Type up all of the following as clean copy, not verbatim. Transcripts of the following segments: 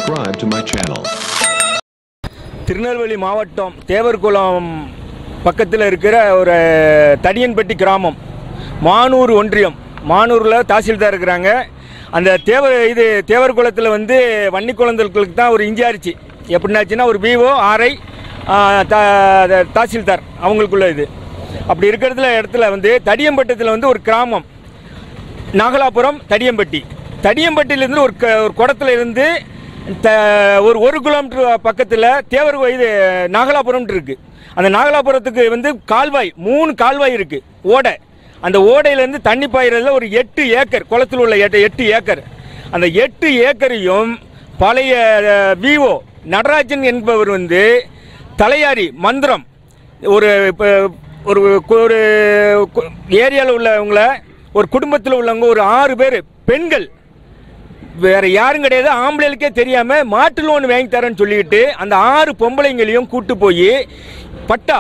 subscribe to my channel. Tirunelveli மாவட்டம் தேவர்குளம் பக்கத்தில் இருக்கிற ஒரு தடியன்பட்டி கிராமம், மானூர் ஒன்றியம். மானூரில் தாசில்தார் இருக்கிறாங்க. அந்த தேவர்குளத்தில் வந்து வன்னி குழந்தைகளுக்கு தான் ஒரு இன்சார்ஜ். எப்படின்னாச்சுன்னா ஒரு விஓ ஆர்ஐ தாசில்தார் அவங்களுக்குள்ள இது. அப்படி இருக்கிற இடத்துல வந்து தடியம்பட்டத்தில் வந்து ஒரு கிராமம் நாகலாபுரம் தடியம்பட்டியிலேருந்து ஒரு குடத்துல இருந்து ஒரு கிலோமீட்டர் பக்கத்தில் இது நாகலாபுரம் இருக்குது. அந்த நாகலாபுரத்துக்கு வந்து கால்வாய் 3 கால்வாய் இருக்குது, ஓடை. அந்த ஓடையிலேருந்து தண்ணி பாயிறதுல ஒரு 8 ஏக்கர், குளத்தில் உள்ள 8 ஏக்கர். அந்த 8 ஏக்கரையும் பழைய விஓ நடராஜன் என்பவர் வந்து தலையாரி மந்திரம் ஒரு ஒரு ஏரியாவில் உள்ளவங்கள, ஒரு குடும்பத்தில் உள்ளவங்க ஒரு 6 பேர் பெண்கள், வேற யாரும் கிடையாது, ஆம்பளைகளுக்கே தெரியாம மாட்டு லோன் வாங்கி தரேன்னு சொல்லிட்டு அந்த 6 பொம்பளைங்களையும் கூட்டு போய் பட்டா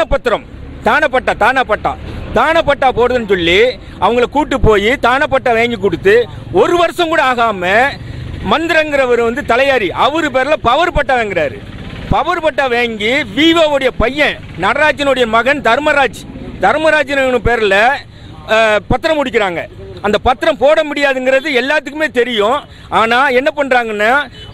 தானப்பட்டா போடுதுன்னு சொல்லி அவங்கள கூட்டு போய் தானப்பட்டா வாங்கி கொடுத்து 1 வருஷம் கூட ஆகாம மந்திரங்கிறவர் வந்து தலையாரி அவரு பேர்ல பவர் பட்டா வாங்குறாரு. பவர் பட்டா வாங்கி விவோவுடைய பையன் நடராஜனுடைய மகன் தர்மராஜன் பேர்ல பத்திரம் முடிக்கிறாங்க. அந்த பத்திரம் போட முடியாதுங்கிறது எல்லாத்துக்குமே தெரியும். ஆனால் என்ன பண்ணுறாங்கன்னா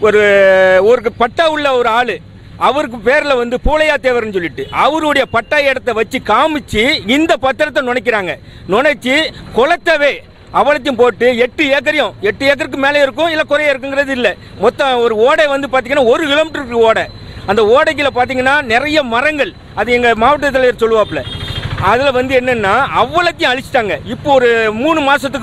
ஒரு பட்டா உள்ள ஒரு ஆள், அவருக்கு பேரில் வந்து பூளையா தேவர்னு சொல்லிட்டு அவருடைய பட்டா இடத்தை வச்சு காமிச்சு இந்த பத்திரத்தை நுழைச்சி குளத்தவே அவளத்தையும் போட்டு 8 ஏக்கருக்கு மேலே இருக்கும், இல்லை குறைய இருக்குங்கிறது இல்லை. மொத்தம் ஒரு ஓடை வந்து பார்த்தீங்கன்னா 1 கிலோமீட்டருக்கு ஓடை. அந்த ஓடைக்கில் பார்த்தீங்கன்னா நிறைய மரங்கள், அது எங்கள் மாவட்ட தலைவர் சொல்லுவாப்புல. அதில் வந்து என்னென்னா அவ்வளோத்தையும் அழிச்சிட்டாங்க. இப்போ ஒரு 3 மாதத்துக்கு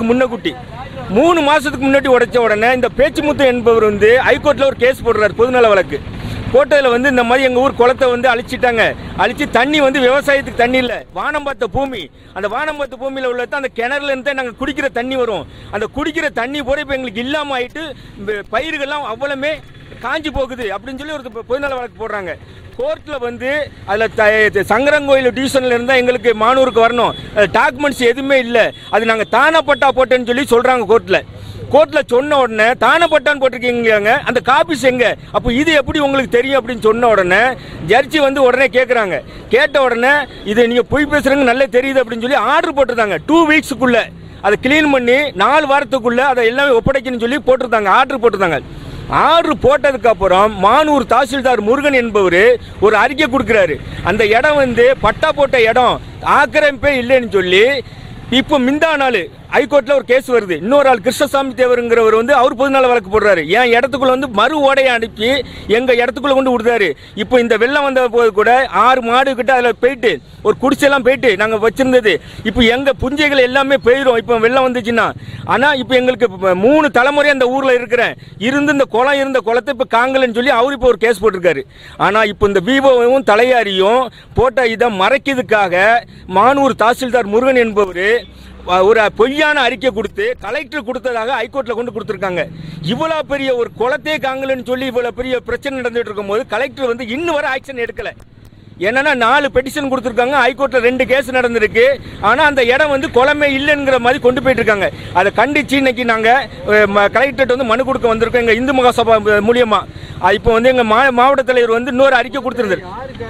முன்னாடி உடைச்ச உடனே இந்த பேச்சுமுத்து என்பவர் வந்து ஹைகோர்ட்டில் ஒரு கேஸ் போடுறாரு, பொதுநல வழக்கு போட்டதில் வந்து இந்த மாதிரி எங்கள் ஊர் குளத்தை வந்து அழிச்சு தண்ணி வந்து விவசாயத்துக்கு தண்ணி இல்லை, வானம் பார்த்த பூமி. அந்த வானம் பார்த்த பூமியில் உள்ளது அந்த கிணறுல இருந்து நாங்கள் குடிக்கிற தண்ணி வரும். அந்த குடிக்கிற தண்ணி போட இப்போ எங்களுக்கு இல்லாமல் ஆகிட்டு பயிர்கள்லாம் அவ்வளவுமே காஞ்சி போகுது அப்படின்னு சொல்லி ஒரு பொதுநல வழக்கு போடுறாங்க. கோர்ட்டில் வந்து அதில் சங்கரங்கோயில் டிவிஷனில் இருந்தால் எங்களுக்கு மானூருக்கு வரணும், டாக்குமெண்ட்ஸ் எதுவுமே இல்லை, அது நாங்கள் தானப்பட்டா போட்டேன்னு சொல்லி சொல்கிறாங்க. கோர்ட்டில் சொன்ன உடனே தானப்பட்டான்னு போட்டிருக்கீங்க, அந்த காப்பீஸ் எங்கே, அப்போ இது எப்படி உங்களுக்கு தெரியும் அப்படின்னு சொன்ன உடனே ஜட்ஜி வந்து உடனே கேட்ட உடனே இது நீங்கள் பொய் பேசுகிறீங்க நல்லா தெரியுது அப்படின்னு சொல்லி ஆர்டர் போட்டிருந்தாங்க. 2 வீக்ஸுக்குள்ளே அதை கிளீன் பண்ணி 4 வாரத்துக்குள்ளே அதை எல்லாமே ஒப்படைக்கணும்னு சொல்லி ஆர்டர் போட்டிருந்தாங்க. ஆர்டர் போட்டதுக்கு அப்புறம் மானூர் தாசில்தார் முருகன் என்பவர் ஒரு அறிக்கை கொடுக்கிறாரு. அந்த இடம் வந்து பட்டா போட்ட இடம், ஆக்கிரமிப்பே இல்லைன்னு சொல்லி. இப்போ மிந்தா நாள் ஹைகோர்ட்ல ஒரு கேஸ் வருது. இன்னொரு ஆள் கிருஷ்ணசாமி தேவருங்கிறவர் வந்து அவர் பொதுநல வழக்கு போடுறாரு. என் இடத்துக்குள்ள வந்து மறு ஓடையை அனுப்பி எங்க இடத்துக்குள்ள கொண்டு விடுறாரு. இப்போ இந்த வெள்ளம் வந்த போது கூட 6 மாடு கிட்ட அதில் போயிட்டு ஒரு குடிசெல்லாம் போயிட்டு நாங்கள் வச்சிருந்தது இப்போ எங்க புஞ்சைகள் எல்லாமே போயிடும் இப்போ வெள்ளம் வந்துச்சுன்னா. ஆனால் இப்போ எங்களுக்கு 3 தலைமுறை அந்த ஊரில் இருக்கிறேன் இந்த குளம் இருந்த குளத்தை இப்போ காங்கலன்னு சொல்லி அவர் இப்போ ஒரு கேஸ் போட்டிருக்காரு. ஆனால் இப்போ இந்த விவோவும் தலையாரியும் போட்ட இதை மறைக்கிறதுக்காக மானூர் தாசில்தார் முருகன் என்பவர் ஒரு பொய்யான அறிக்கை கொடுத்து கலெக்டர் கொடுத்ததாக ஹைகோர்ட்ல கொண்டு கொடுத்துருக்காங்க. இவ்வளவு பெரிய ஒரு குளத்தே காங்கலன்னு சொல்லி இவ்வளவு பெரிய பிரச்சனை நடந்துட்டு இருக்கும் போது கலெக்டர் வந்து இன்னும் வரை ஆக்ஷன் எடுக்கல. என்னன்னா 4 பெட்டிஷன் கொடுத்துருக்காங்க, ஹைகோர்ட்ல 2 கேஸ் நடந்திருக்கு. ஆனா அந்த இடம் வந்து குளமே இல்லைங்கிற மாதிரி கொண்டு போயிட்டு இருக்காங்க. அதை கண்டிச்சு இன்னைக்கு நாங்க கலெக்டர் வந்து மனு கொடுக்க வந்திருக்கோம் எங்க இந்து மகாசபா மூலியமா. இப்போ வந்து எங்க மாவட்ட தலைவர் வந்து இன்னொரு அறிக்கை கொடுத்திருந்தாரு.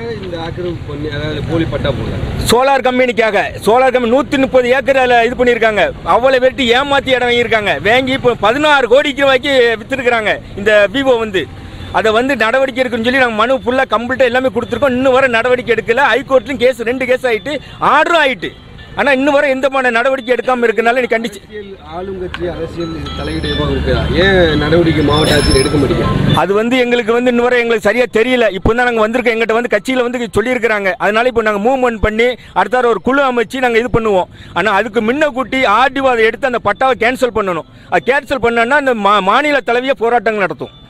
சோலார் கம்பெனிக்காக 130 ஏக்கர் இது பண்ணியிருக்காங்க. அவ்வளவு வெட்டி ஏமாத்தி இடம் வாங்கியிருக்காங்க. வாங்கி இப்போ 16 கோடிக்கு ரூபாய்க்கு வித்துருக்காங்க. இந்த விவோ வந்து அதை வந்து நடவடிக்கை எடுக்குன்னு சொல்லி நாங்கள் மனு ஃபுல்லாக கம்ப்ளீட்டாக எல்லாமே கொடுத்துருக்கோம். இன்னும் வர நடவடிக்கை எடுக்கல. ஹைகோர்ட்லையும் கேஸ் 2 கேஸ் ஆகிட்டு, ஆர்டரும் ஆகிட்டு. ஆனால் இன்னும் வர எந்த மாதிரி நடவடிக்கை எடுக்காமல் இருக்கனால நீ கண்டிச்சு ஆளுங்கட்சி அரசியல் தலையீடு ஏன் நடவடிக்கை மாவட்ட ஆட்சியர் எடுக்க முடியும்? அது வந்து எங்களுக்கு வந்து இன்னும் வரை எங்களுக்கு சரியாக தெரியல. இப்போ தான் நாங்கள் வந்திருக்கோம். எங்கிட்ட வந்து கட்சியில் வந்து சொல்லியிருக்கிறாங்க. அதனால இப்போ நாங்கள் மூவ்மெண்ட் பண்ணி அடுத்த ஒரு குழு அமைச்சு நாங்கள் இது பண்ணுவோம். ஆனால் அதுக்கு முன்ன கூட்டி ஆர்டிஓ அதை எடுத்து அந்த பட்டாவை கேன்சல் பண்ணணும். அது கேன்சல் பண்ணோன்னா அந்த மாநில தலைவியை போராட்டங்கள் நடத்தும்.